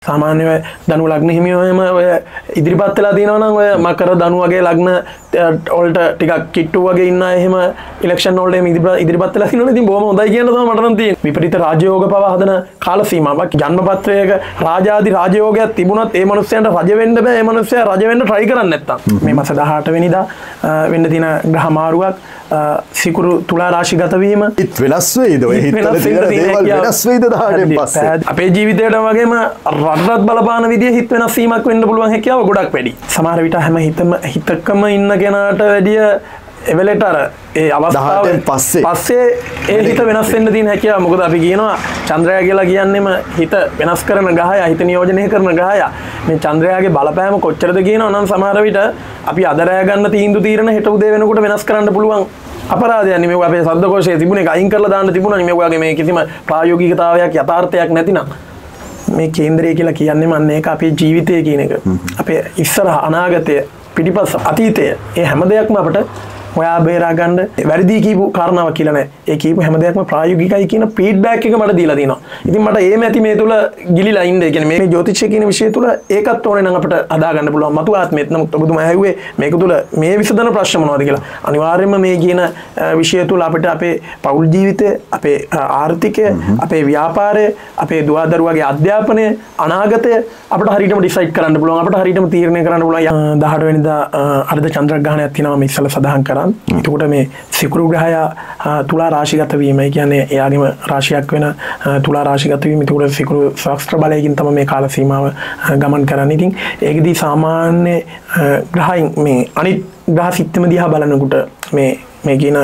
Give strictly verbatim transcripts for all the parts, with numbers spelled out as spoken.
සාමාන්‍ය ධනු ලග්න හිමියෝම ඔය ඉදිරිපත් වෙලා තියෙනවා නම් ඔය මකර ධනු වගේ ලග්න වලට ටිකක් කිට්ටු වගේ ඉන්න අය එහෙම ඉලෙක්ෂන් වලට එහෙම ඉදිරිපත් වෙලා තිනවනේ. ඉතින් බොහොම හොඳයි කියන තමයි මට නම් තියෙන්නේ. විපරීත රාජයෝග පවා හදන කාල සීමාවක් ජන්මපත්‍රයක රාජාදි රාජයෝගයක් තිබුණත් ඒ මනුස්සයන්ට රජ වෙන්න බෑ. ඒ මනුස්සයා රජ වෙන්න try කරන්නේ නැත්තම්. මේ මාස දහඅට වෙනිදා වෙන්න තියෙන ග්‍රහ මාරුවක් සිකුරු තුලා රාශිගත වීම හිත වෙනස් වෙයිද? ඔය හිතවල තියෙන දේවල් වෙනස් වෙයිද දහඅටෙන් පස්සේ? අපේ ජීවිතේට වගේම රටත් බලපාන විදිය හිත වෙනස් වීමක් වෙන්න පුළුවන් හැකියාව ගොඩක් වැඩි. සමහර විට හැම හිතම හිතකම ඉන්න කෙනාට වැඩිය එවලට අර ඒ අවස්ථාවෙන් පස්සේ පස්සේ ඒ හිත වෙනස් වෙන්න තියෙන හැකියාව. මොකද අපි කියනවා චන්ද්‍රයා කියලා කියන්නේම හිත වෙනස් කරන ග්‍රහය, හිත නියෝජනය කරන ග්‍රහය. මේ චන්ද්‍රයාගේ බලපෑම කොච්චරද කියනවා නම් සමහර විට අපි අද රැය ගන්න තීන්දුව తీරන හෙට උදේ වෙනකොට වෙනස් කරන්න පුළුවන් අපරාධයක් නෙමෙයි. අපේ ශබ්දකෝෂයේ තිබුණ එක අයින් කරලා දාන්න තිබුණා නෙමෙයි. ඔයගේ මේ කිසිම ප්‍රායෝගිකතාවයක් යථාර්ථයක් නැතිනම් මේ කේන්ද්‍රය කියලා කියන්නේ මන්නේ ඒක අපේ ජීවිතය කියන එක. අපේ ඉස්සරහ අනාගතය පිටිපස්ස අතීතය ඒ හැම දෙයක්ම අපිට ඔයා බේරා ගන්න වැරදි කියපු කාරණාවක් කියලා නෑ. ඒ කියපු හැම දෙයක්ම ප්‍රායෝගිකයි කියන ෆීඩ්බැක් එක මට දීලා තියෙනවා. ඉතින් මට ඒ මැති මේ තුල ගිලිලා ඉන්නේ. කියන්නේ මේ ජ්‍යොතිෂය කියන විෂය තුල ඒකත් ඕනේ නම් අපිට හදා ගන්න පුළුවන්. මතු ආත්මෙත් නමුත් ඔබතුමා ඇහුවේ මේක තුල මේ විසඳන ප්‍රශ්න මොනවද කියලා. අනිවාර්යයෙන්ම මේ කියන විෂය තුල අපිට අපේ පෞල් ජීවිතය, අපේ ආර්ථිකය, අපේ ව්‍යාපාරය, අපේ දුවදරුවාගේ අධ්‍යාපනය, අනාගතය අපිට හරියටම ඩිසයිඩ් කරන්න පුළුවන්. අපිට හරියටම තීරණය කරන්න පුළුවන්. දහඅට වෙනිදා අර්ධ චන්ද්‍රග්‍රහණයක් තියෙනවා මේ ඉස්සෙල්ලා සඳහන් කරා. එතකොට මේ සිකුරු ග්‍රහය තුලා රාශිගත වීම, ඒ කියන්නේ එයාගේම රාශියක් වෙන තුලා රාශිගත වීම. එතකොට සිකුරු ශාස්ත්‍ර බලයෙන් තමයි මේ කාල සීමාව ගමන් කරන්නේ. ඉතින් ඒකදී සාමාන්‍ය ග්‍රහයන් මේ අනිත් ග්‍රහ සිත්තම දිහා බලනකොට මේ මේ කියන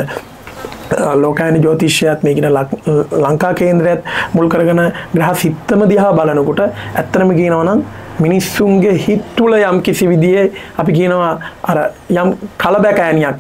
ලෝකායන ජ්‍යොතිෂයත් මේ කියන ලංකා කේන්ද්‍රයත් මුල් කරගෙන ග්‍රහ සිත්තම දිහා බලනකොට ඇත්තටම කියනවා නම් මිනිස්සුන්ගේ හිත තුළ යම් කිසි විදිහේ අපි කියනවා අර යම් කලබගෑනියක්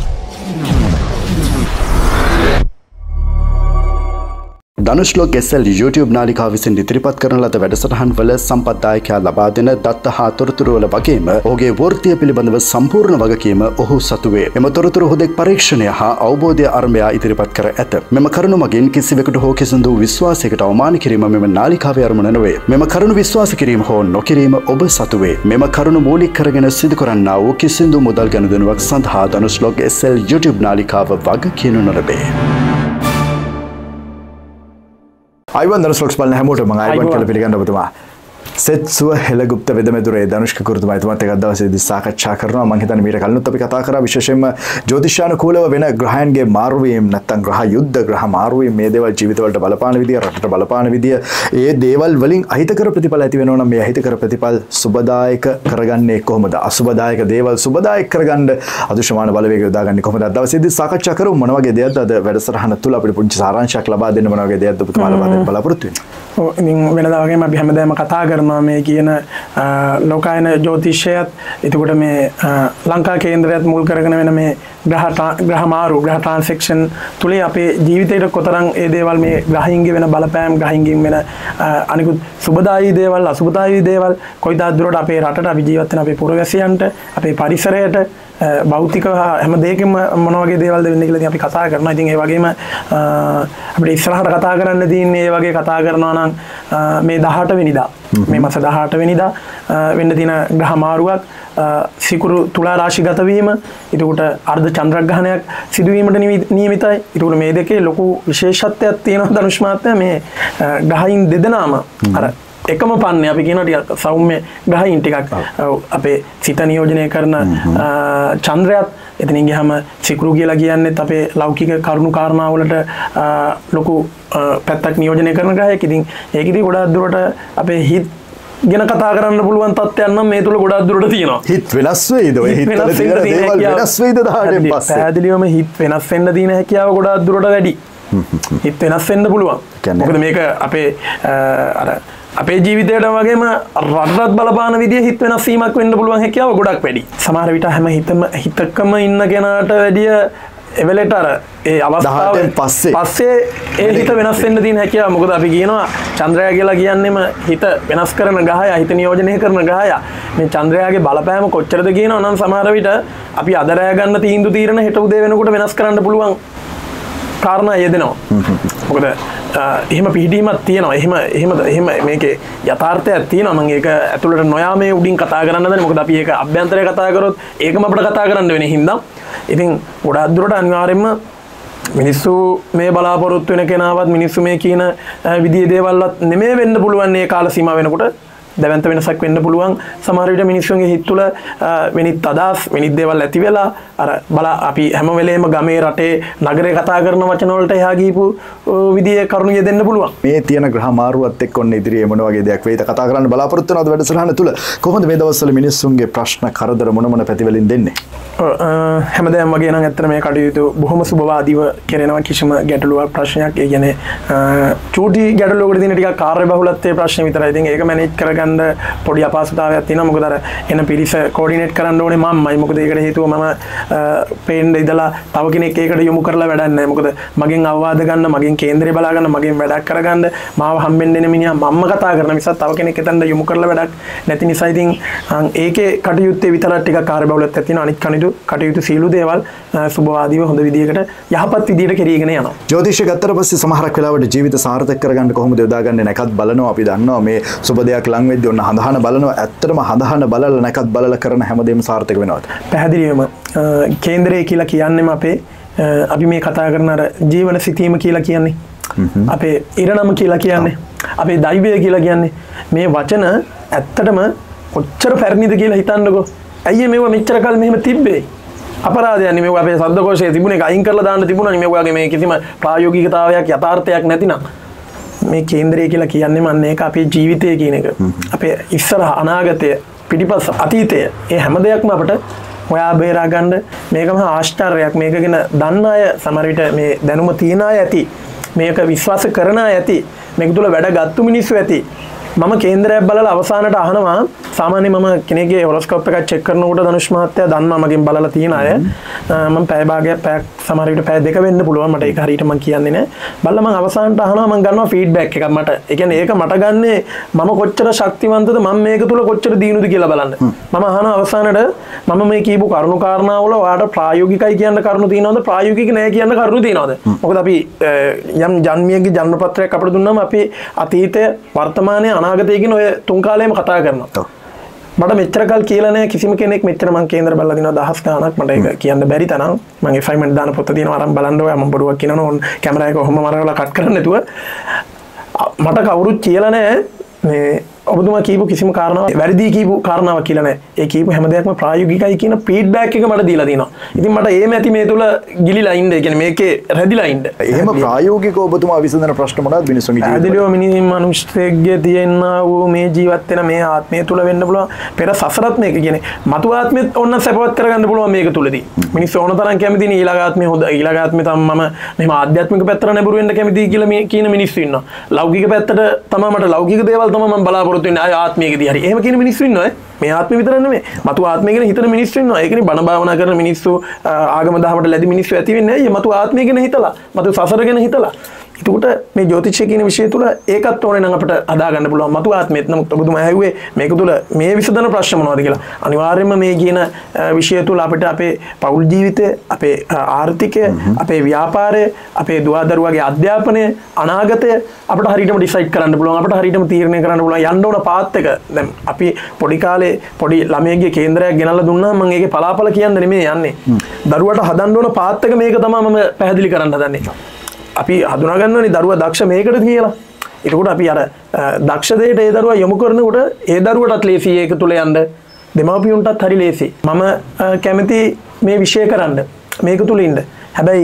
ධනුෂ්ලෝක එස් එල් YouTube නාලිකාව විසින් ඉදිරිපත් කරන ලද වැඩසටහන් වල සම්පත්දායකයා ලබා දෙන දත්ත හා තොරතුරු වල වගේම ඔහුගේ වෘත්තිය පිළිබඳව සම්පූර්ණ වගකීම ඔහු සතු වේ. එම තොරතුරු හුදෙක් පරීක්ෂණය හා අවබෝධය අරඹයා ඉදිරිපත් කර ඇත. මෙම කරුණු මගින් කිසිවෙකුට හෝ කිසිදු විශ්වාසයකට අවමාන කිරීම මෙම නාලිකාවේ අරමුණ නොවේ. මෙම කරුණු විශ්වාස කිරීම හෝ නොකිරීම ඔබ සතු වේ. මෙම කරුණු මූලික කරගෙන සිදු කරන්නා වූ කිසිදු මුදල් ගනුදෙනුවක් සඳහා ධනුෂ්ලෝක එස් එල් YouTube නාලිකාව වග කියනු නොලබේ. අයිවන් ධනුෂ්ලෝක්ස් බලන හැමෝටම මම අයිවන් කියලා පිළිගන්න ඔබතුමා. සෙත් සුව හෙළගුප්ත වෙදමෙදුරේ ධනුෂ්ක කුරුතුමා එතුමාත් එක්ක දවසේදී සාකච්ඡා කරනවා. මම හිතන්නේ මීට කලිනුත් අපි කතා කරා විශේෂයෙන්ම ජ්‍යොතිෂානුකූලව වෙන ග්‍රහයන්ගේ මාරුවීම් නැත්නම් ග්‍රහ යුද්ධ ග්‍රහ මාරුවීම් මේ දේවල් ජීවිතවලට බලපාන විදිය, රටට බලපාන විදිය, ඒ දේවල් වලින් අහිතකර ප්‍රතිඵල ඇති වෙනවා නම් මේ අහිතකර ප්‍රතිඵල සුබදායක කරගන්නේ කොහොමද? අසුබදායක දේවල් සුබදායක කරගන්න අදෘශ්‍යමාන බලවේගය යොදාගන්නේ කොහොමද? දවසේදී සාකච්ඡා කරමු. මොන වගේ දෙයක්ද අද වැඩසටහන තුල අපිට පුංචි සාරාංශයක් ලබා දෙන්න මොන වගේ දෙයක්ද ඔබතුමා ලබා දෙන්න බලාපොරොත්තු වෙන්නේ? ඔව් ඉතින් වෙනදා වගේම අපි හැමදාම කතා කරනවා මේ කියන ලෝකායන ජ්‍යොතිෂයත් එතකොට මේ ලංකා කේන්ද්‍රයත් මුල් කරගෙන වෙන මේ ග්‍රහ ග්‍රහ මාරු ග්‍රහ ට්‍රාන්සැක්ෂන් තුලේ අපේ ජීවිතේට කොතරම් ඒ දේවල් මේ ග්‍රහයින්ගේ වෙන බලපෑම් ග්‍රහයින්ගෙන් වෙන අනිකුත් සුබදායී දේවල් අසුබදායී දේවල් කොයිදා දුරට අපේ රටට අපි ජීවත් වෙන අපේ පුරවැසියන්ට අපේ පරිසරයට භෞතික හැම දෙයකම මොන වගේ දේවල්ද වෙන්නේ කියලා ඉතින් අපි කතා කරනවා. ඉතින් ඒ වගේම අපිට ඉස්සරහට කතා කරන්න තියෙන්නේ ඒ වගේ කතා කරනවා නම් මේ දහඅට වෙනිදා මේ මාස දහඅට වෙනිදා වෙන්න තියෙන ග්‍රහ මාරුවක් සිකුරු තුලා රාශිගත වීම. එතකොට අර්ධ චන්ද්‍රග්‍රහණයක් සිදුවීමට නියමිතයි. එතකොට මේ දෙකේ ලොකු විශේෂත්වයක් තියෙනවා ධනුෂ් මහත්තයා. මේ ග්‍රහයින් දෙදෙනාම අර එකම පන්නේ අපි කියනවා ටිකක් සෞම්‍ය ග්‍රහයින් ටිකක් අපේ සිත නියෝජනය කරන චන්ද්‍රයත් එතනින් ගියාම සිකුරු කියලා කියන්නේත් අපේ ලෞකික කරුණු කාරණා වලට ලොකු පැත්තක් නියෝජනය කරන ග්‍රහයක්. ඉතින් ඒකෙදි ගොඩාක් දුරට අපේ හිත ගැන කතා කරන්න පුළුවන් තත්ත්වයන් නම් මේ තුල ගොඩාක් දුරට තියෙනවා. හිත වෙනස් වෙයිද? ඔය හිත වල තියෙන දේවල් වෙනස් වෙයිද දහඩෙන් පස්සේ? පැහැදිලිවම හිත වෙනස් වෙන්න තියෙන හැකියාව ගොඩාක් දුරට වැඩි. හිත වෙනස් වෙන්න පුළුවන්. මොකද මේක අපේ අර අපේ ජීවිතයට වගේම රටත් බලපාන විදිය හිත වෙනස් වීමක් වෙන්න පුළුවන් හැකියාව ගොඩක් වැඩි. සමහර විට හැම හිතම හිතකම ඉන්න කෙනාට වැඩිය එවලට අර ඒ අවස්ථාවෙන් පස්සේ පස්සේ ඒ හිත වෙනස් වෙන්න තියෙන හැකියාව. මොකද අපි කියනවා චන්ද්‍රයා කියලා කියන්නේම හිත වෙනස් කරන ග්‍රහය, හිත නියෝජනය කරන ග්‍රහය. මේ චන්ද්‍රයාගේ බලපෑම කොච්චරද කියනවා නම් සමහර විට අපි අද රැය ගන්න තීන්දුව తీරන හෙට උදේ වෙනකොට වෙනස් කරන්න පුළුවන් කාරණා යෙදෙනවා. මොකද එහෙම පිහිටීමක් තියෙනවා. එහෙම එහෙම එහෙම මේකේ යථාර්ථයක් තියෙනවා. මම ඒක ඇතුළට නොයා මේ උඩින් කතා කරන්න හදන්නේ. මොකද අපි ඒක අභ්‍යන්තරය කතා කරොත් ඒකම අපිට කතා කරන්න වෙන හින්දා. ඉතින් ගොඩාක් දුරට අනිවාර්යයෙන්ම මිනිස්සු මේ බලාපොරොත්තු වෙන කෙනාවත් මිනිස්සු මේ කියන විදිහේ දේවල්වත් නෙමෙයි වෙන්න පුළුවන් මේ කාල සීමාව වෙනකොට. දැවන්ත වෙනසක් වෙන්න පුළුවන්. සමහර විට මිනිස්සුන්ගේ හිත තුළ වෙනිත් අදහස් වෙනිත් දේවල් ඇති වෙලා අර බලා අපි හැම වෙලේම ගමේ රටේ නගරේ කතා කරන වචන වලට එහා ගිහපු විදිහේ කරුණු යෙදෙන්න පුළුවන්. මේ තියෙන ග්‍රහ මාරුවත් එක්ක ඔන්න ඉදිරියේ මොන වගේ දෙයක් වෙයිද කතා කරන්න බලාපොරොත්තු වෙනවද වැඩසටහන තුල? කොහොමද මේ දවස්වල මිනිස්සුන්ගේ ප්‍රශ්න කරදර මොන මොන පැතිවලින් දෙන්නේ? හැමදාම වගේ නම් ඇත්තට මේ කටයුතු බොහොම සුබවාදීව කරනවා. කිසිම ගැටලුවක් ප්‍රශ්නයක් ඒ කියන්නේ චූටි ගැටලුවකට දින ටිකක් කාර්ය බහුලත්වයේ ප්‍රශ්න විතරයි. ඉතින් ඒක මැනේජ් කරගන්න පොඩි අපහසුතාවයක් තියෙනවා. මොකද අර එන පිරිස කෝඩිනේට් කරන්න ඕනේ මමයි. මොකද ඒකට හේතුව මම පේන්න ඉඳලා තව කෙනෙක් ඒකට යොමු කරලා වැඩක් නැහැ. මොකද මගෙන් අවවාද ගන්න, මගෙන් කේන්දරේ බලා ගන්න, මගෙන් වැඩක් කරගන්න මාව හම්බෙන්න එන මිනිහා මම්ම කතා කරන නිසා තව කෙනෙක් එතනට යොමු කරලා වැඩක් නැති නිසා ඉතින් ඒකේ කටයුත්තේ විතරක් ටිකක් කාර්ය බහුලත්වයක් තියෙනවා. අනිත් කණිදු කටයුතු සීළු දේවල් සුබවාදීව හොඳ විදියකට යහපත් විදියට කරගෙන යනවා. ජ්‍යොතිෂය ගත්තට පස්සේ සමහරක් වෙලාවට ජීවිත සාර්ථක කරගන්න කොහොමද යොදාගන්නේ නැකත් බලනවා. අපි දන්නවා මේ සුබ දෙයක් ලං වෙද්දී ඔන්න හඳහන බලනවා. ඇත්තටම හඳහන බලලා නැකත් බලලා කරන හැමදේම සාර්ථක වෙනවද? පැහැදිලිවම කේන්දරය කියලා කියන්නේම අපේ අපි මේ කතා කරන අර ජීවන සිතීම කියලා කියන්නේ. අපේ ඉරණම කියලා කියන්නේ. අපේ දෛවය කියලා කියන්නේ. මේ වචන ඇත්තටම කොච්චර පැරණිද කියලා හිතන්නකෝ. ඇයි මේව මෙච්චර කල් මෙහෙම තිබ්බේ? අපරාධයන්නේ මේව අපේ ශබ්දකෝෂයේ තිබුණ එක අයින් කරලා දාන්න තිබුණානේ. මේ වගේ මේ කිසිම ප්‍රායෝගිකතාවයක් යථාර්ථයක් නැතිනම් මේ කේන්දරය කියලා කියන්නේ මන්නේ ඒක අපේ ජීවිතය කියන එක. අපේ ඉස්සරහ අනාගතය පිටිපස්ස අතීතය ඒ හැම දෙයක්ම අපිට හොයා බේරා ගන්න මේකම ආශ්චර්යයක්. මේක ගැන දන්න අය සමහර විට මේ දැනුම තියන අය ඇති. මේක විශ්වාස කරන අය ඇති. මේක තුල වැඩ ගත්තු මිනිස්සු ඇති. මම කේන්දරයක් බලලා අවසානට අහනවා සාමාන්‍ය මම කෙනෙක්ගේ හොරොස්කෝප් එකක් චෙක් කරනකොට ධනුෂ් මහත්තයා දන්නවා මගෙන් බලලා තියෙන අය මම පැය භාගයක් පැයක් සමහර විට පැය දෙක වෙන්න පුළුවන් මට ඒක හරියට මම කියන්නේ නැහැ බලලා මම අවසානට අහනවා මම ගන්නවා ෆීඩ්බැක් එකක් මට ඒ කියන්නේ ඒක මට ගන්නේ මම කොච්චර ශක්තිවන්තද මම මේක තුල කොච්චර දිනුද කියලා බලන්න මම අහනවා අවසානට මම මේ කියපු කරුණු කාරණාවල ඔයාලට ප්‍රායෝගිකයි කියන්න කරුණු තියෙනවද ප්‍රායෝගික නැහැ කියන්න කරුණු තියෙනවද මොකද අපි යම් ජන්මියගේ ජන්මපත්‍රයක් අපිට දුන්නාම අපි අතීතය වර්තමානයේ අනාගතය කියන ඔය තුන් කාලෙම කතා කරනවා. මට මෙච්චර කල් කියලා නැහැ කිසිම කෙනෙක් මෙච්චර මං කේන්දර බලලා දිනවා දහස් ගාණක් මට ඒක කියන්න බැරි තරම් මං assignment දාන පොත තියෙනවා අරන් බලන්න ඔයා මම බොරුවක් කියනවා ඕන කැමරා එක ඔහොම මරවලා කට් කරන්න නැතුව මට කවුරුත් කියලා නැහැ මේ ඔබතුමා කියපු කිසිම කාරණාවක් වැරදි කියපු කාරණාවක් කියලා නැහැ. ඒ කියපු හැම දෙයක්ම ප්‍රායෝගිකයි කියන ෆීඩ්බැක් එක මට දීලා තිනවා. ඉතින් මට ඒ මැති මේ තුල ගිලිලා ඉන්න. ඒ කියන්නේ මේකේ රැදිලා ඉන්න. එහෙම ප්‍රායෝගිකව ඔබතුමා විසඳන ප්‍රශ්න මොනවද මිනිස්සුන්ගේ ජීවිතේ? ඇදලියෝ මිනිස්සු මිනිස්සෙක්ගේ තියෙනා වූ මේ ජීවත් වෙන මේ ආත්මය තුල වෙන්න පුළුවන්. පෙර සසරත් මේක කියන්නේ මතු ආත්මෙත් ඕන සැපවත් කරගන්න පුළුවන් මේක තුලදී. මිනිස්සු ඕන තරම් කැමති නේ ඊළඟ ආත්මේ හොඳ ඊළඟ ආත්මේ තමයි මම මෙහෙම ආධ්‍යාත්මික පැත්තට නැඹුරු වෙන්න කැමතියි කියලා මේ කියන මිනිස්සු ඉන්නවා. ලෞකික පැත්තට තමයි මට ලෞකික දේවල් තමයි මම බලාපොරොත්තු වෙන්නේ. ආය ආත්මයකදී හරි. එහෙම කියන මිනිස්සු ඉන්නවා ඈ. මේ ආත්මෙ විතර නෙමෙයි. මතු ආත්මය ගැන හිතන මිනිස්සු ඉන්නවා. ඒකනේ බණ භාවනා කරන මිනිස්සු ආගම දහමට ලැබි මිනිස්සු ඇති වෙන්නේ ඇයි? මතු ආත්මය ගැන හිතලා, මතු සසර ගැන හිතලා. එතකොට මේ ජ්‍යොතිෂය කියන විෂය තුල ඒකත් ඕනේ නම් අපිට අදා ගන්න පුළුවන් මතු ආත්මෙත්. නමුත් ඔබතුමා ඇහුවේ මේක තුල මේ විසඳන ප්‍රශ්න මොනවද කියලා. අනිවාර්යයෙන්ම මේ කියන විෂය තුල අපිට අපේ පෞල් ජීවිතය, අපේ ආර්ථිකය, අපේ ව්‍යාපාරය, අපේ දුවදරුවගේ අධ්‍යාපනය, අනාගතය අපිට හරියටම ඩිසයිඩ් කරන්න පුළුවන්. අපිට හරියටම තීරණය කරන්න පුළුවන් යන්න ඕන පාත් එක. දැන් අපි පොඩි කාලේ පොඩි ළමයෙක්ගේ කේන්දරයක් ගෙනල්ලා දුන්නාම මම ඒකේ පලාපල කියන්න නෙමෙයි යන්නේ. දරුවට හදන්න ඕන පාත් එක මේක තමයි මම පැහැදිලි කරන්න හදන්නේ. අපි හඳුනා ගන්නවනේ දරුවා දක්ෂ මේකටද කියලා. ඒකට අපි අර දක්ෂ දෙයට ඒ දරුවා යොමු කරනකොට ඒ දරුවටත් ලේසි ඒක තුල යන්න. දෙමාපියන්ටත් හරි ලේසි. මම කැමති මේ විෂය කරන්න. මේක තුල ඉන්න. හැබැයි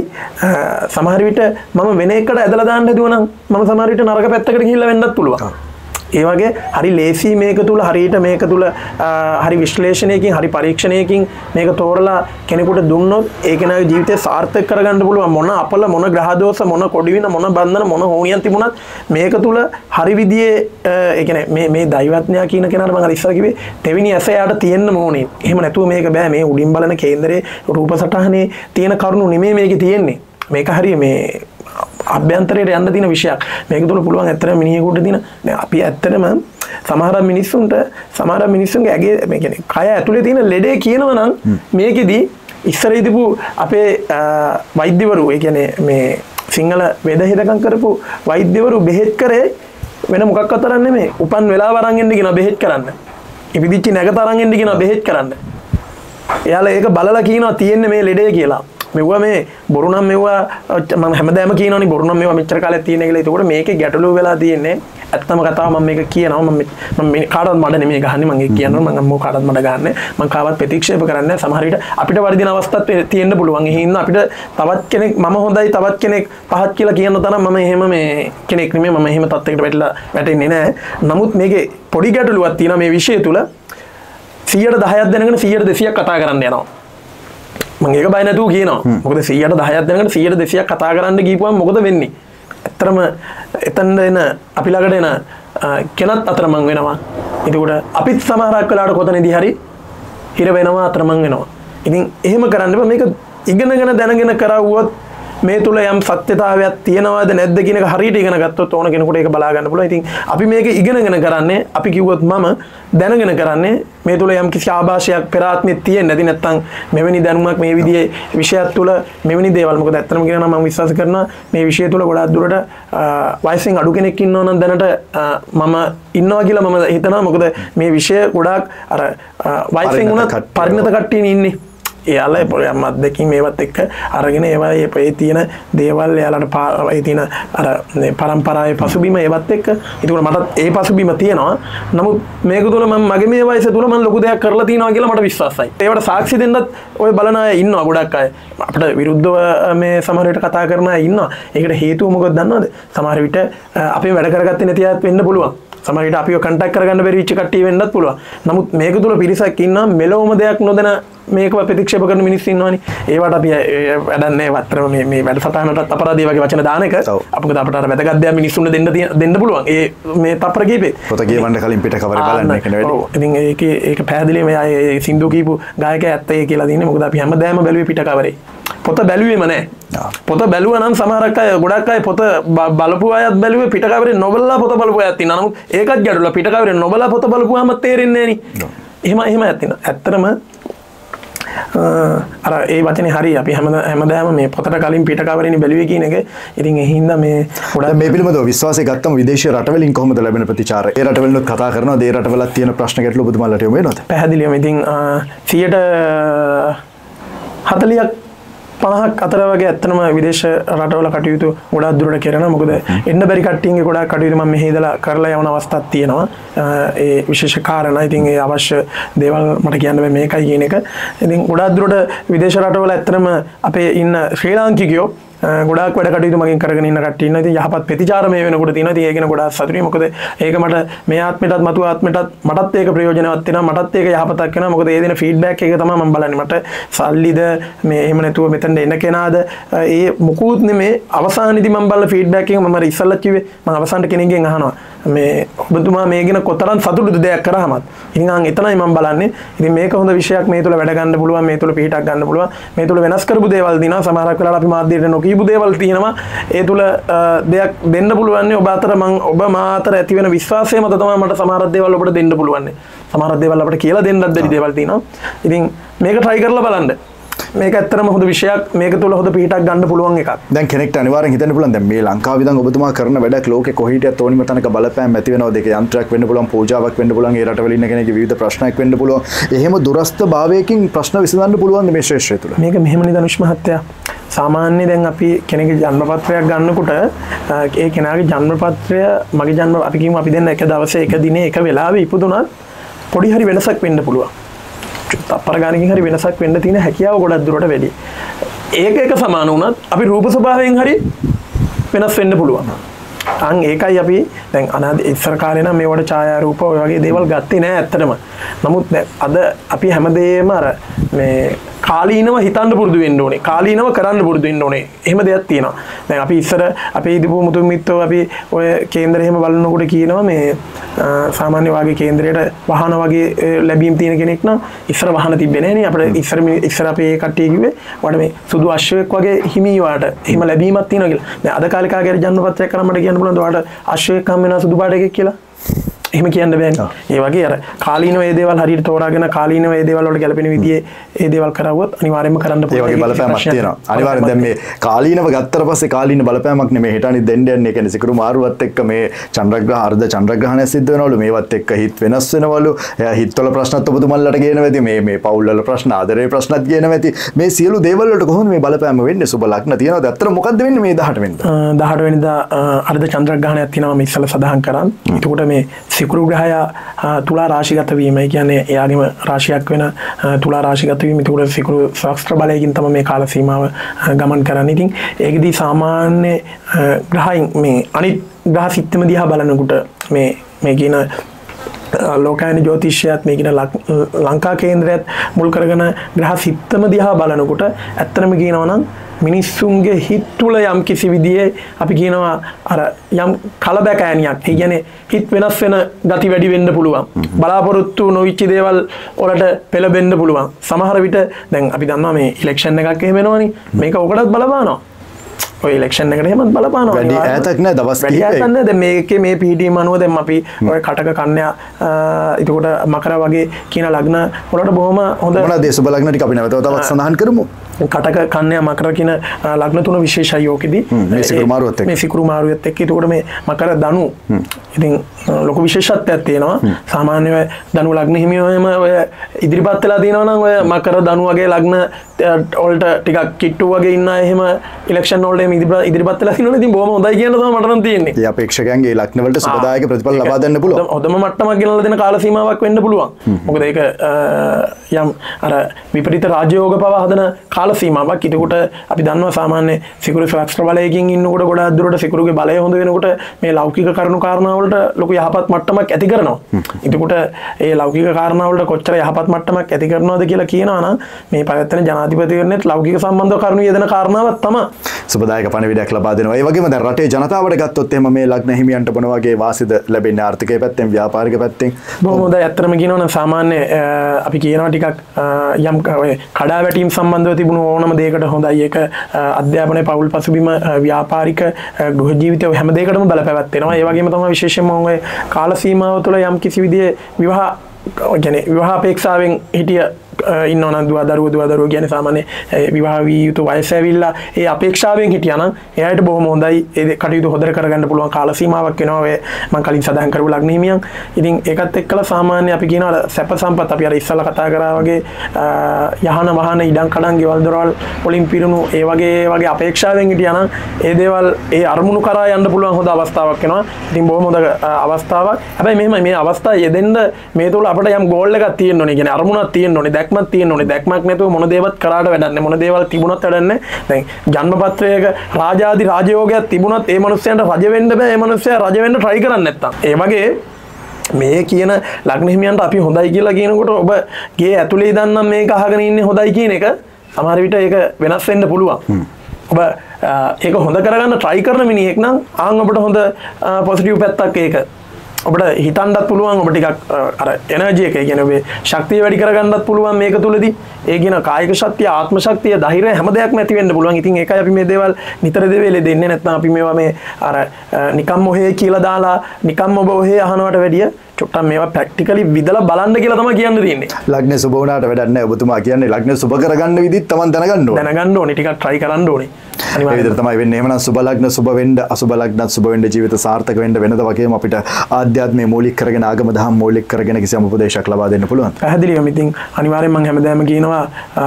සමහර විට මම වෙන එකකට ඇදලා දාන්න හදුවනම් මම සමහර විට නරක පැත්තකට ගිහිල්ලා වෙන්නත් පුළුවන්. ඒ වගේ හරි ලේසි මේක තුල හරියට මේක තුල හරි විශ්ලේෂණයකින් හරි පරීක්ෂණයකින් මේක තෝරලා කෙනෙකුට දුන්නොත් ඒ කෙනාගේ ජීවිතය සාර්ථක කරගන්න පුළුවන් මොන අපල මොන ග්‍රහ දෝෂ මොන කොඩිවින මොන බන්ධන මොන හෝනියන් තිබුණත් මේක තුල හරි විදිහේ ඒ කියන්නේ මේ මේ දෛවඥා කියන කෙනාට මම අර ඉස්සර කිව්වේ දෙවෙනි ඇස යාට තියෙන්න ඕනේ. එහෙම නැතුව මේක බෑ මේ උඩින් බලන කේන්දරේ රූප සටහනේ තියෙන කරුණු නෙමෙයි මේකේ තියෙන්නේ. මේක හරිය මේ අභ්‍යන්තරයට යන්න තියෙන විෂයක්. මේක තුල පුළුවන් ඇත්තටම මිනිහෙකුට දින දැන් අපි ඇත්තටම සමහර මිනිස්සුන්ට සමහර මිනිස්සුන්ගේ ඇගේ මේ කියන්නේ කය ඇතුලේ තියෙන ලෙඩේ කියනවා නම් මේකෙදි ඉස්සර ඉදපු අපේ වෛද්‍යවරු ඒ කියන්නේ මේ සිංහල වේදහිතකම් කරපු වෛද්‍යවරු බෙහෙත් කරේ වෙන මොකක් අතරක් නෙමෙයි. උපන් වෙලාව අරන් එන්න කියන බෙහෙත් කරන්න. ඉපදිච්ච නැගත අරන් එන්න කියන බෙහෙත් කරන්න. එයාලා ඒක බලලා කියනවා තියෙන්නේ මේ ලෙඩේ කියලා. මෙවුවා මේ බොරු නම් මෙවුවා මම හැමදාම කියනවනේ බොරු නම් මෙවුවා මෙච්චර කාලයක් තියෙන කියලා. ඒකෝට මේකේ ගැටලුව වෙලා තියෙන්නේ ඇත්තම කතාව මම මේක කියනවා මම මම මේ කාටවත් මඩ නෙමෙයි ගහන්නේ මම ඒක කියනවා මම මොක කාටවත් මඩ ගන්නෑ මම කාවත් ප්‍රතික්ෂේප කරන්නේ සමහර විට අපිට වර්ධින අවස්ථාත් තියෙන්න පුළුවන්. ඒ හින්දා අපිට තවත් කෙනෙක් මම හොඳයි තවත් කෙනෙක් පහත් කියලා කියන තරම් මම එහෙම මේ කෙනෙක් නෙමෙයි මම එහෙම තත්යකට වැටිලා වැටෙන්නේ නැහැ. නමුත් මේකේ පොඩි ගැටලුවක් තියෙනවා මේ විෂය තුල සියයට දහයක් දැනගෙන සියයට දෙසීයක් කතා කරන්න යනවා. මම ඒක බය නැතුව කියනවා. මොකද සියයට දහයක් දැනගෙන සියයට දෙසීයක් කතා කරන්න ගිහපුවම මොකද වෙන්නේ? ඇත්තටම එතන එන අපි ළඟට එන කෙනත් අතරමං වෙනවා. ඒකෝට අපිත් සමහරක් වෙලාවට කොතනදී හරි හිර වෙනවා අතරමං වෙනවා. ඉතින් එහෙම කරන්න බෑ. මේක ඉගෙනගෙන දැනගෙන කරවුවොත් මේ තුල යම් සත්‍යතාවයක් තියෙනවද නැද්ද කියන එක හරියට ඉගෙන ගත්තොත් ඕන කෙනෙකුට ඒක බලා ගන්න පුළුවන්. ඉතින් අපි මේක ඉගෙනගෙන කරන්නේ අපි කිව්වොත් මම දැනගෙන කරන්නේ මේ තුල යම් කිසි ආభాෂයක් පෙර ආත්මෙත් තියෙන්නේ නැති නැත්නම් මෙවැනි දැනුමක් මේ විදිහේ විෂයක් තුල මෙවැනි දේවල් මොකද ඇත්තටම කියනවා මම විශ්වාස කරනවා මේ විෂය තුල ගොඩාක් දුරට වයසින් අඩු කෙනෙක් ඉන්නව නම් දැනට මම ඉන්නවා කියලා මම හිතනවා. මොකද මේ විෂය ගොඩාක් අර වයසින් උනත් පරිණත කට්ටියනේ ඉන්නේ. එයාලා යම් අත්දැකීම් මේවත් එක්ක අරගෙන ඒවා ඒ තියෙන දේවල් එයාලට ඒ තියෙන අර පරම්පරාවේ පසුබිම ඒවත් එක්ක ඒක මට ඒ පසුබිම තියෙනවා. නමුත් මේක තුල මම මගේ මේ වයස තුල මම ලොකු දෙයක් කරලා තියෙනවා කියලා මට විශ්වාසයි. ඒවට සාක්ෂි දෙන්නත් ඔය බලන අය ඉන්නවා ගොඩක් අය. අපිට විරුද්ධව මේ සමහර විට කතා කරන අය ඉන්නවා. ඒකට හේතුව මොකක්ද දන්නවද? සමහර විට අපි වැඩ කරගත්තේ නැති අයත් වෙන්න පුළුවන්. සමහර විට අපිව කන්ටැක්ට් කරගන්න බැරි වෙච්ච කට්ටිය වෙන්නත් පුළුවන්. නමුත් මේක තුල පිරිසක් ඉන්නවා මෙලොවම දෙයක් නොදැන මේක ප්‍රතික්ෂේප කරන මිනිස්සු ඉන්නවනේ. ඒවට අපි වැඩන්නේ වත්තරම මේ මේ වැඩසටහනටත් අපරාධී වගේ වචන දාන එක. අපිට අපිට අර වැදගත් දේ මිනිස්සුන්ට දෙන්න දෙන්න පුළුවන්. ඒ මේ තප්පර කීපේ. පොත කියවන්න කලින් පිට කවරේ බලන්න එක නෙවෙයි. ඔව්. ඉතින් ඒකේ ඒක පැහැදිලිවම ඒ සින්දු කියපු ගායකයා ඇත්තයි කියලා දින්නේ. මොකද අපි හැමදාම බැලුවේ පිට කවරේ. පොත බැලුවේම නැහැ. පොත බැලුවා නම් සමහරක් අය ගොඩක් අය පොත බලපු අයත් බැලුවේ පිට කවරේ නොබලලා පොත බලපු අයත් ඉන්නවා. නමුත් ඒකත් ගැටලුවා. පිට කවරේ නොබලා පොත බලපුවාම තේරෙන්නේ නැහැ නේ. එහෙම එහෙම ඇත්තිනවා. ඇත්තටම අර ඒ වචනේ හරි අපි හැම හැමදාම මේ පොතට කලින් පිට කවරේනේ බැලුවේ කියන එක. ඉතින් ඒ හින්දා මේ ගොඩක් මේ පිළිබඳව විශ්වාසය ගත්තම විදේශීය රටවලින් කොහොමද ලැබෙන ප්‍රතිචාර? ඒ රටවලිනුත් කතා කරනවා. ඒ රටවලත් තියෙන ප්‍රශ්න ගැටලු ඔබතුමාලට යොමු වෙනවද? පැහැදිලිවම ඉතින් සියයට හතළියක් පනහක් අතර වගේ ඇත්තනම විදේශ රටවල කටයුතු ගොඩාක් දුරට කරනවා. මොකද එන්න බැරි කට්ටියන්ගේ ගොඩාක් කටයුතු මම මෙහි ඉඳලා කරලා යවන අවස්ථාවක් තියෙනවා. ඒ විශේෂ කාරණා ඉතින් ඒ අවශ්‍ය දේවල් මට කියන්න බෑ මේකයි කියන එක. ඉතින් ගොඩාක් දුරට විදේශ රටවල ඇත්තනම අපේ ඉන්න ශ්‍රී ලාංකිකයෝ ගොඩාක් වැඩ කටයුතු මගෙන් කරගෙන ඉන්න කට්ටිය ඉන්නවා. ඉතින් යහපත් ප්‍රතිචාර මේ වෙනකොට තියෙනවා. ඉතින් ඒක ගැන ගොඩාක් සතුටුයි. මොකද ඒක මට මේ ආත්මෙටත් මතු ආත්මෙටත් මටත් ඒක ප්‍රයෝජනවත් වෙනවා. මටත් ඒක යහපතක් වෙනවා. මොකද ඒ දෙන ෆීඩ්බැක් එක තමයි මම බලන්නේ. මට සල්ලිද මේ එහෙම නැතුව මෙතනට එන කෙනාද ඒ මුකුත් නෙමේ අවසානයේදී මම බලන ෆීඩ්බැක් එක මම ඉස්සල්ලා කිව්වේ මම අවසානට කෙනෙක්ගෙන් අහනවා මේ ඔබතුමා මේ ගැන කොතරම් සතුටුද දෙයක් කරාමත්. ඉතින් අන් එතනයි මම බලන්නේ. ඉතින් මේක හොඳ විෂයක් මේ තුල වැඩ ගන්න පුළුවන්. මේ තුල පිටක් ගන්න පුළුවන්. මේ තුල වෙනස් කරපු දේවල් දිනවා. සමහරක් වෙලාවට අපි මාධ්‍යයට නොකියපු දේවල් තියෙනවා. ඒ තුල දෙයක් දෙන්න පුළුවන්. ඔබ අතර මම ඔබ මා අතර ඇති වෙන විශ්වාසය මත තමයි මට සමහර දේවල් ඔබට දෙන්න පුළුවන්. සමහර දේවල් අපිට කියලා දෙන්නත් බැරි දේවල් තියෙනවා. ඉතින් මේක try කරලා බලන්න. මේක ඇත්තටම හොඳ විෂයක්. මේක තුල හොඳ පිටක් ගන්න පුළුවන් එකක්. දැන් කෙනෙක්ට අනිවාර්යෙන් හිතන්න පුළුවන් දැන් මේ ලංකාවේ ඉඳන් ඔබතුමා කරන වැඩක් ලෝකේ කොහේ හිටියත් ඕනිම තැනක බලපෑම් ඇති වෙනවා. දෙක යන්ත්‍රයක් වෙන්න පුළුවන්, පූජාවක් වෙන්න පුළුවන්, ඒ රටවල ඉන්න කෙනෙක්ගේ විවිධ ප්‍රශ්නයක් වෙන්න පුළුවන්. එහෙම දුරස්ත භාවයකින් ප්‍රශ්න විසඳන්න පුළුවන් මේ ශ්‍රේෂ්ඨය තුල. මේක මෙහෙමනේ ධනුෂ් මහත්තයා. සාමාන්‍ය දැන් අපි කෙනෙක්ගේ ජන්මපත්‍රයක් ගන්නකොට ඒ කෙනාගේ ජන්මපත්‍රය මගේ ජන්ම අපි කියමු අපි දෙන්න එක දවසේ එක දිනේ එක වෙලාවෙ ඉපදුනත් පොඩි හරි වෙනසක් වෙන්න පුළුවන්. තප්පර ගානකින් හරි වෙනසක් වෙන්න තියෙන හැකියාව ගොඩක් දුරට වැඩි. ඒක එක සමාන වුණත් අපි රූප ස්වභාවයෙන් හරි වෙනස් වෙන්න පුළුවන්. අන් ඒකයි අපි දැන් අනාද ඉස්සර කාලේ නම් මේවට ඡායා රූප ඔය වගේ දේවල් ගත්තේ නෑ ඇත්තටම. නමුත් අද අපි හැමදේම අර මේ කාලීනව හිතන්න පුරුදු වෙන්න ඕනේ. කාලීනව කරන්න පුරුදු වෙන්න ඕනේ. එහෙම දෙයක් තියෙනවා. දැන් අපි ඉස්සර අපේ ඉදපු මුතුන් මිත්තෝ අපි ඔය කේන්දරේ එහෙම බලනකොට කියනවා මේ සාමාන්‍ය වාගේ කේන්දරයට වාහන වගේ ලැබීම් තියෙන කෙනෙක් නම් ඉස්සර වාහන තිබ්බේ නෑනේ. අපිට ඉස්සර ඉස්සර අපේ කට්ටිය කිව්වේ වඩ මේ සුදු අශ්වයෙක් වගේ හිමි වාට එහෙම ලැබීමක් තියෙනවා කියලා. දැන් අද කාලේ කාගේ ජන්මපත්‍රයක් කරන් මට කියන්න පුළුවන්ද ඔයාලට අශ්වයෙක් හම් වෙනවා සුදු පාට එකක් කියලා? එහෙම කියන්න බෑනේ. ඒ වගේ අර කාලීනව ඒ දේවල් හරියට තෝරාගෙන කාලීනව ඒ දේවල් වලට ගැලපෙන විදිහේ ඒ දේවල් කරවුවොත් අනිවාර්යයෙන්ම කරන්න පුළුවන්. ඒ වගේ බලපෑමක් තියෙනවා. අනිවාර්යෙන් දැන් මේ කාලීනව ගත්තට පස්සේ කාලීන බලපෑමක් නෙමෙයි හිටානි දෙන්න යන්නේ. ඒ කියන්නේ සිකුරු මාරුවත් එක්ක මේ චන්ද්‍රග්‍රහ අර්ධ චන්ද්‍රග්‍රහණය සිද්ධ වෙනවලු. මේවත් එක්ක හිත වෙනස් වෙනවලු. හිතවල ප්‍රශ්නත් ඔබතුමන්ලට ගේනවා ඇති. මේ මේ පවුල් වල ප්‍රශ්න ආදරේ ප්‍රශ්නත් ගේනවා ඇති. මේ සියලු දේවල් වලට කොහොමද මේ බලපෑම වෙන්නේ? සුබ ලග්න තියෙනවද? ඇත්තට මොකද්ද වෙන්නේ මේ දහඅට වෙනිදා? දහඅට වෙනිදා අර්ධ චන්ද්‍රග්‍රහණයක් තියෙනවා මේ ඉස්සල සඳහන් කරන්. එතකොට මේ සිකුරු ග්‍රහය තුලා රාශිගත වීම. ඒ කියන්නේ එයාගේම රාශියක් වෙන තුලා රාශිගත වීම. එතකොට සිකුරු ශාස්ත්‍ර බලයෙන් තමයි මේ කාල සීමාව ගමන් කරන්නේ. ඉතින් ඒකදී සාමාන්‍ය ග්‍රහයන් මේ අනිත් ග්‍රහ සිත්තම දිහා බලනකොට මේ මේ කියන ලෝකායන ජ්‍යොතිෂයත් මේ කියන ලංකා කේන්ද්‍රයත් මුල් කරගෙන ග්‍රහ සිත්තම දිහා බලනකොට ඇත්තටම කියනවා නම් මිනිස්සුන්ගේ හිත තුළ යම් කිසි විදිහේ අපි කියනවා අර යම් කලබැකෑනියක්. ඒ කියන්නේ හිත වෙනස් වෙන ගති වැඩි වෙන්න පුළුවන්. බලාපොරොත්තු නොවිච්ච දේවල් වලට පෙළඹෙන්න පුළුවන්. සමහර විට දැන් අපි දන්නවා මේ ඉලෙක්ෂන් එකක් එහෙම වෙනවනේ. මේක ඔකටත් බලපානවා. ඔය ඉලෙක්ෂන් එකට එහෙමත් බලපානවා. වැඩි ඈතක් නෑ දවස් කිහිපයක්. වැඩි ඈතක් නෑ. දැන් මේකේ මේ පී ඩී මනුව දැන් අපි ඔය කටක කන්‍යා එතකොට මකර වගේ කියන ලග්න වලට බොහොම හොඳ මොනවාද ඒ සුබ ලග්න ටික අපි නැවත තවත් සඳහන් කරමු. කටක කන්‍යා මකර කියන ලග්න තුන විශේෂයි ඕකෙදී. මේ සිකුරු මාරුවත් එක්ක. මේ සිකුරු මාරුවත් එක්ක. එතකොට මේ මකර ධනු ඉතින් ලොකු විශේෂත්වයක් තියෙනවා. සාමාන්‍යව ධනු ලග්න හිමියෝම ඔය ඉදිරිපත් වෙලා තියෙනවා නම් ඔය මකර ධනු වගේ ලග්න වලට ටිකක් කිට්ටු වගේ ඉන්න අය එහෙම ඉලෙක්ෂන් වලට එහෙම ඉදිරිපත් වෙලා තියෙනවනේ. ඉතින් බොහොම හොඳයි කියන තමයි මට නම් තියෙන්නේ. ඒ අපේක්ෂකයන්ගේ ලග්න වලට සුබදායක ප්‍රතිඵල ලබා දෙන්න පුළුවන්. හොඳම මට්ටමක් ගෙනල්ලා දෙන කාල සීමාවක් වෙන්න පුළුවන්. මොකද ඒක යම් අර විපරීත රාජ්‍යෝග පවා හදන කාල සීමාවක්. ඊටකොට අපි දන්නවා සාමාන්‍ය සිකුරු ශාස්ත්‍ර බලයකින් ඉන්නකොට ගොඩාක් දුරට සිකුරුගේ බලය හොඳ වෙනකොට මේ ලෞකික කරුණු කාරණා වලට ලොකු යහපත් මට්ටමක් ඇති කරනවා. ඊටකොට ඒ ලෞකික කාරණා වලට කොච්චර යහපත් මට්ටමක් ඇති කරනවද කියලා කියනවා නම් මේ පවත්තන ජනාධිපතිවරණෙත් ලෞකික සම්බන්ධ කරුණු යෙදෙන කාරණාවක් තමයි. සුබදායක පණිවිඩයක් ලබා දෙනවා. ඒ වගේම දැන් රටේ ජනතාවට ගත්තොත් එහෙම මේ ලග්න හිමියන්ට මොන වගේ වාසිද ලැබෙන්නේ ආර්ථිකයේ පැත්තෙන් ව්‍යාපාරික පැත්තෙන්? බොහොම හොඳයි. ඇත්තටම කියනවා නම් සාමාන්‍ය අපි කියනවා ටිකක් යම් කඩා වැටීම් සම්බන්ධව තිබුණු ඕනම දෙයකට හොඳයි. ඒක අධ්‍යාපනය, පෞල් පසුබිම, ව්‍යාපාරික ගෘහ ජීවිතය හැම දෙයකටම බලපෑවැත්වෙනවා. ඒ වගේම තමයි විශේෂයෙන්ම ඔය කාල සීමාව තුළ යම් කිසි විදිහේ විවාහ කියන්නේ විවාහ අපේක්ෂාවෙන් හිටිය ඉන්නවනම් දුව දරුවෝ දුව දරුවෝ කියන්නේ සාමාන්‍ය විවාහ වී යුතු වයස ඇවිල්ලා ඒ අපේක්ෂාවෙන් හිටියා නම් එයාට බොහොම හොඳයි. ඒ කටයුතු හොදට කරගන්න පුළුවන් කාල සීමාවක් වෙනවා. ඔය මම කලින් සඳහන් කරපු ලග්න හිමියන්. ඉතින් ඒකත් එක්කලා සාමාන්‍ය අපි කියනවා සැප සම්පත් අපි අර ඉස්සලා කතා කරා වගේ යහන වහන ඉඩම් කඩම් ගෙවල් දොරවල් වලින් පිරුණු ඒ වගේ වගේ අපේක්ෂාවෙන් හිටියා නම් ඒ දේවල් ඒ අරමුණු කරා යන්න පුළුවන් හොඳ අවස්ථාවක් වෙනවා. ඉතින් බොහොම හොඳ අවස්ථාවක්. හැබැයි මෙහෙමයි මේ අවස්ථාව යෙදෙන්න මේ තුල අපිට යම් ගෝල් එකක් තියෙන්න ඕනේ. කියන්නේ අරමුණක් තියෙන්න ඕනේ. දැක්මක් තියෙන්න ඕනේ. දැක්මක් නැතුව මොන දේවත් කරාට වැඩක් නැහැ. මොන දේවල් තිබුණත් වැඩක් නැහැ. දැන් ජන්මපත්‍රයක රාජාදි රාජයෝගයක් තිබුණත් ඒ මනුස්සයන්ට රජ වෙන්න බෑ. ඒ මනුස්සයා රජ වෙන්න try කරන්නේ නැත්තම්. ඒ වගේ මේ කියන ලග්න හිමියන්ට අපි හොඳයි කියලා කියනකොට ඔබ ගේ ඇතුලේ ඉඳන් නම් මේක අහගෙන ඉන්නේ හොඳයි කියන එක සමහර විට ඒක වෙනස් වෙන්න පුළුවන්. ඔබ ඒක හොඳ කරගන්න try කරන මිනිහෙක් නම් ආන් ඔබට හොඳ පොසිටිව් පැත්තක් ඒක. ඔබට හිතන්නත් පුළුවන් ඔබ ටිකක් අර එනර්ජි එක කියන්නේ ඔබේ ශක්තිය වැඩි කරගන්නත් පුළුවන් මේක තුලදී. ඒ කියන කායික ශක්තිය, ආත්ම ශක්තිය, ධෛර්යය හැම දෙයක්ම ඇති වෙන්න පුළුවන්. ඉතින් ඒකයි අපි මේ දේවල් නිතර දෙවෙලේ දෙන්නේ නැත්නම් අපි මේවා මේ අර නිකම්ම ඔහේ කියලා දාලා නිකම්ම ඔබ ඔහේ අහනවට වැඩිය චුට්ටක් මේවා ප්‍රැක්ටිකලි විදලා බලන්න කියලා තමයි කියන්න තියෙන්නේ. ලග්නේ සුබ වුණාට වැඩක් නැහැ. ඔබතුමා කියන්නේ ලග්නේ සුබ කරගන්න විදිහත් Taman දැනගන්න ඕනේ. දැනගන්න ඕනේ. ටිකක් try කරන්න ඕනේ. ඒ විදිහට තමයි වෙන්නේ. එහෙමනම් සුබ ලග්න සුබ වෙන්න, අසුබ ලග්නත් සුබ වෙන්න, ජීවිත සාර්ථක වෙන්න වෙනද වගේම අපිට ආධ්‍යාත්මයේ මූලික කරගෙන ආගම දහම් මූලික කරගෙන කිසියම් උපදේශයක් ලබා දෙන්න පුළුවන්. පැහැදිලිවම ඉතින් අනිවාර්යෙන් මම හැමදාම කියනවා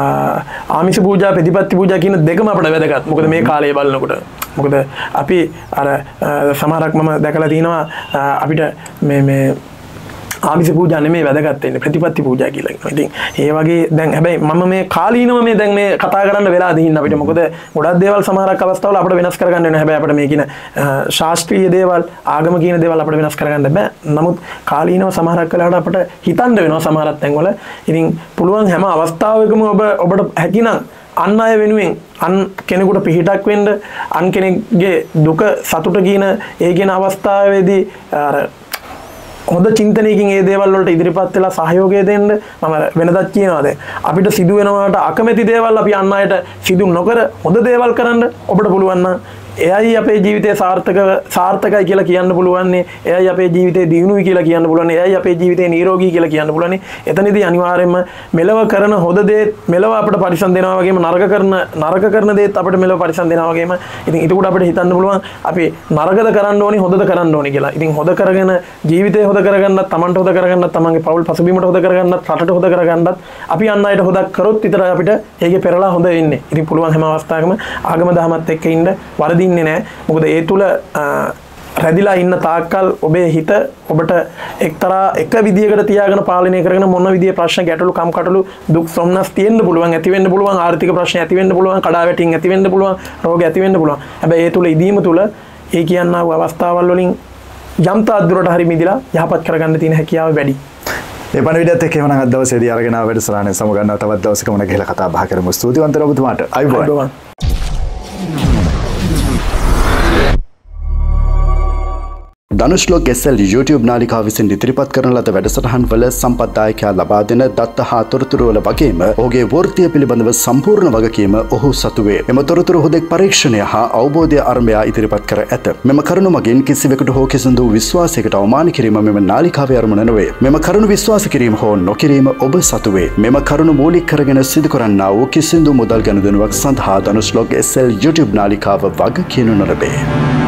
ආමිෂ පූජා, ප්‍රතිපත්ති පූජා කියන දෙකම අපිට වැදගත්. මොකද මේ කාලය බලනකොට මොකද අපි අර සමහරක් මම දැකලා තියෙනවා අපිට මේ මේ ආමිෂ පූජා නෙමෙයි වැදගත් වෙන්නේ ප්‍රතිපත්ති පූජා කියලා කියනවා. ඉතින් ඒ වගේ දැන් හැබැයි මම මේ කාලීනව මේ දැන් මේ කතා කරන්න වෙලා දින්න අපිට මොකද ගොඩක් දේවල් සමහරක් අවස්ථාවල අපිට වෙනස් කරගන්න වෙනවා. හැබැයි අපිට මේ කියන ශාස්ත්‍රීය දේවල් ආගම කියන දේවල් අපිට වෙනස් කරගන්න බෑ. නමුත් කාලීනව සමහරක් වෙලාවට අපිට හිතන්න වෙනවා සමහරක් තැන්වල. ඉතින් පුළුවන් හැම අවස්ථාවකම ඔබ ඔබට හැකිනම් අන් අය වෙනුවෙන් අන් කෙනෙකුට පිහිටක් වෙන්න අන් කෙනෙක්ගේ දුක සතුට කියන ඒ කියන අවස්ථාවේදී අර හොඳ චින්තනයකින් ඒ දේවල් වලට ඉදිරිපත් වෙලා සහයෝගය දෙන්න මම වෙනදත් කියනවා දැන් අපිට සිදු වෙනවාට අකමැති දේවල් අපි අන් අයට සිදු නොකර හොඳ දේවල් කරන්න ඔබට පුළුවන් නම් එයයි අපේ ජීවිතේ සාර්ථක සාර්ථකයි කියලා කියන්න පුළුවන්නේ. එයයි අපේ ජීවිතේ දියුණුවයි කියලා කියන්න පුළුවන්නේ. එයයි අපේ ජීවිතේ නිරෝගී කියලා කියන්න පුළුවන්නේ. එතනදී අනිවාර්යයෙන්ම මෙලව කරන හොඳ දේ මෙලව අපිට පරිසම් දෙනවා වගේම නරක කරන නරක කරන දේත් අපිට මෙලව පරිසම් දෙනවා වගේම ඉතින් ඒක උඩ අපිට හිතන්න පුළුවන් අපි නරකද කරන්න ඕනි හොඳද කරන්න ඕනි කියලා. ඉතින් හොඳ කරගෙන ජීවිතේ හොඳ කරගන්නත්, Tamanට හොඳ කරගන්නත්, තමන්ගේ පවුල් පසුබිමට හොඳ කරගන්නත්, රටට හොඳ කරගන්නත් අපි අන් අයට හොදක් කරොත් විතරයි අපිට ඒකේ පෙරලා හොඳ වෙන්නේ. ඉතින් පුළුවන් හැම අවස්ථාවකම ආගම දහමත් එක්ක ඉන්න වරදින්නේ නැහැ. මොකද ඒ තුල රැදිලා ඉන්න තාක්කල් ඔබේ හිත ඔබට එක්තරා එක විදියකට තියාගෙන පාලනය කරගෙන මොන විදියේ ප්‍රශ්න ගැටලු කම්කටොළු දුක් සොම්නස් තියෙන්න පුළුවන්, ඇති වෙන්න පුළුවන්, ආර්ථික ප්‍රශ්න ඇති වෙන්න පුළුවන්, කඩාවැටීම් ඇති වෙන්න පුළුවන්, රෝග ඇති වෙන්න පුළුවන්. හැබැයි ඒ තුල ඉදීම තුල ඒ කියනා වූ අවස්ථාවල් වලින් යම් තාක් දුරට හරි මිදලා යහපත් කරගන්න තියෙන හැකියාව වැඩි. ඒ පණවිඩයත් එක්ක එවනම් අද දවසේදී අරගෙන ආව වැඩසටහනේ සමගන්නවා. තවත් දවසක මොන ගිහලා කතා බහ කරමු. ස්තුතිවන්ත ඔබතුමාට. අයිබෝන්. ධනුෂ්ලෝක එස් එල් YouTube නාලිකාව විසින් ඉදිරිපත් කරන ලද වැඩසටහන් වල සම්පත්දායකයා ලබා දෙන දත්ත හා තොරතුරු වල වගේම ඔහුගේ වෘත්තිය පිළිබඳව සම්පූර්ණ වගකීම ඔහු සතු වේ. එම තොරතුරු හුදෙක් පරීක්ෂණය හා අවබෝධය අරඹයා ඉදිරිපත් කර ඇත. මෙම කරුණු මගින් කිසිවෙකුට හෝ කිසිදු විශ්වාසයකට අවමාන කිරීම මෙම නාලිකාවේ අරමුණ නොවේ. මෙම කරුණු විශ්වාස කිරීම හෝ නොකිරීම ඔබ සතු වේ. මෙම කරුණු මූලික කරගෙන සිදු කරන්නා වූ කිසිදු මුදල් ගනුදෙනුවක් සඳහා ධනුෂ්ලෝක එස් එල් YouTube නාලිකාව වග කියනු නොලබේ.